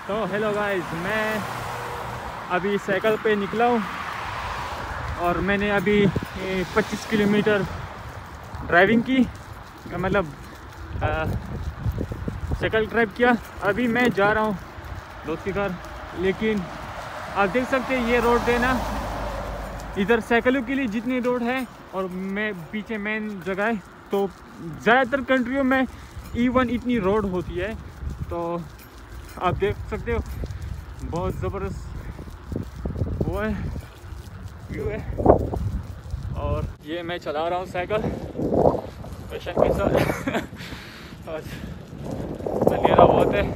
तो hello guys, मैं अभी साइकिल पे निकला हूँ और मैंने अभी 25 किलोमीटर ड्राइविंग की, मतलब साइकिल ड्राइव किया। अभी मैं जा रहा हूँ दोस्त के घर, लेकिन आप देख सकते हैं ये रोड है ना, इधर साइकिलों के लिए जितनी रोड है और मैं पीछे मेन जगह है। तो ज़्यादातर कंट्रियों में इवन इतनी रोड होती है। तो आप देख सकते हो बहुत ज़बरदस्त वो है, व्यू है। और ये मैं चला रहा हूँ साइकिल पैशन के साथ। आज अंधेरा बहुत है,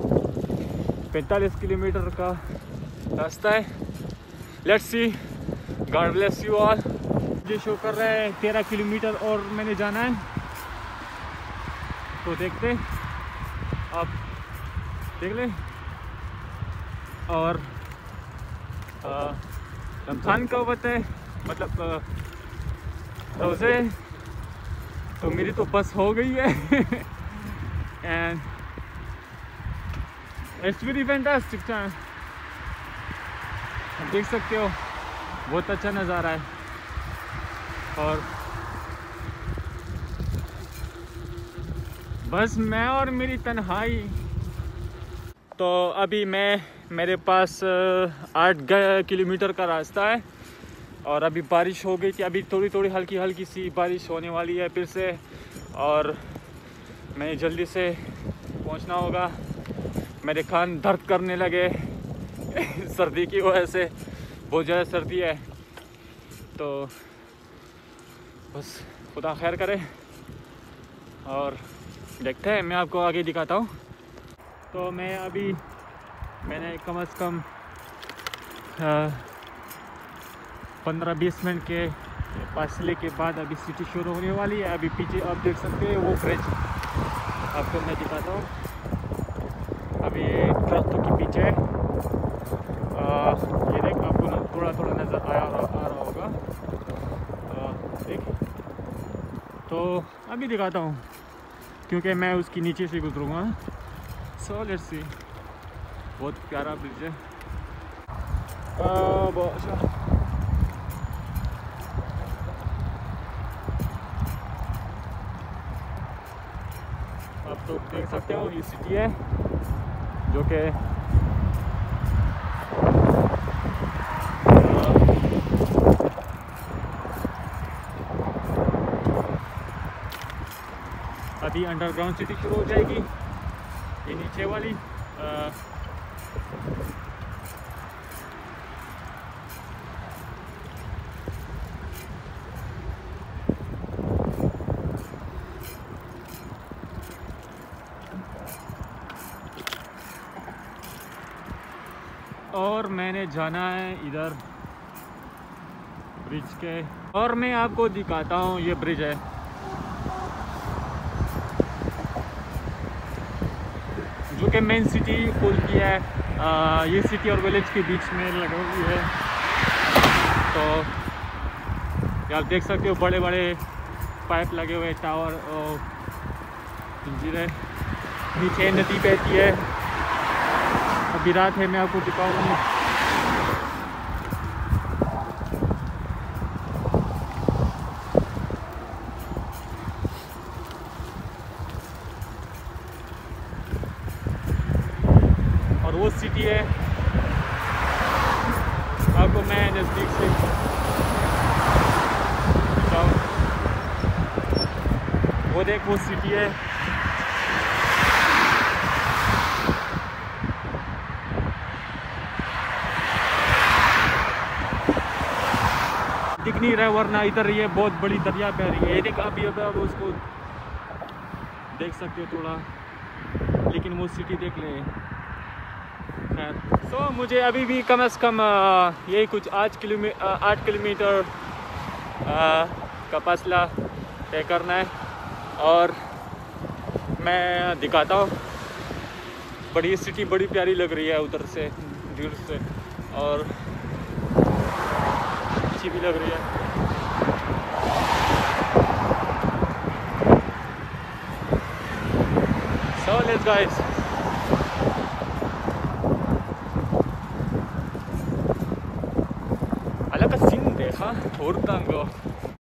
45 किलोमीटर का रास्ता है। Let's see, God bless you all. मुझे शो कर रहा है 13 किलोमीटर और मैंने जाना है, तो देखते आप देख ले। और रमज़ान का वक्त है, मतलब रोज़े, तो मेरी तो बस हो गई है। And it's very fantastic time. देख सकते हो बहुत अच्छा नज़ारा है। और बस मैं और मेरी तन्हाई। तो अभी मेरे पास 8 किलोमीटर का रास्ता है और अभी बारिश हो गई थी। अभी थोड़ी थोड़ी हल्की हल्की सी बारिश होने वाली है फिर से, और मैं जल्दी से पहुंचना होगा। मेरे कान दर्द करने लगे सर्दी की वजह से, बहुत ज़्यादा सर्दी है। तो बस खुदा खैर करे और देखते हैं, मैं आपको आगे दिखाता हूँ। तो मैंने कम से कम 15-20 मिनट के फासले के बाद अभी सिटी शुरू होने वाली है। अभी पीछे आप देख सकते हैं वो ब्रिज, आपको मैं दिखाता हूँ। अभी दरख्तों के पीछे ये देख, आपको थोड़ा थोड़ा नज़र आ रहा होगा, देख। तो अभी दिखाता हूँ क्योंकि मैं उसके नीचे से गुजरूँगा। सो लेट्स सी, बहुत प्यारा ब्रिज है। बहुत अच्छा। आप तो देख सकते हो ये सिटी है जो कि अभी अंडरग्राउंड सिटी शुरू हो जाएगी, ये नीचे वाली। और मैंने जाना है इधर ब्रिज के, और मैं आपको दिखाता हूँ। ये ब्रिज है जो कि मेन सिटी पुल की है। ये सिटी और विलेज के बीच में लगा हुई है। तो आप देख सकते हो बड़े बड़े पाइप लगे हुए, टावर और जंजीरें। नीचे नदी बहती है। अभी रात है, मैं आपको दिखाऊंगी। और वो सिटी है, आपको मैं नज़दीक से दिखाऊं। वो देख, वो सिटी है। दिख नहीं रहा वरना इधर ये बहुत बड़ी दरिया बह रही है। ये देख, अभी अब उसको देख सकते हो थोड़ा, लेकिन वो सिटी देख ले। खैर, तो मुझे अभी भी कम से कम यही कुछ 8 किलोमीटर का फासला तय करना है। और मैं दिखाता हूँ। बड़ी सिटी बड़ी प्यारी लग रही है उधर से, दूर से, और अच्छी भी लग रही है। So let's guys, अलग का सीन देखा और तंग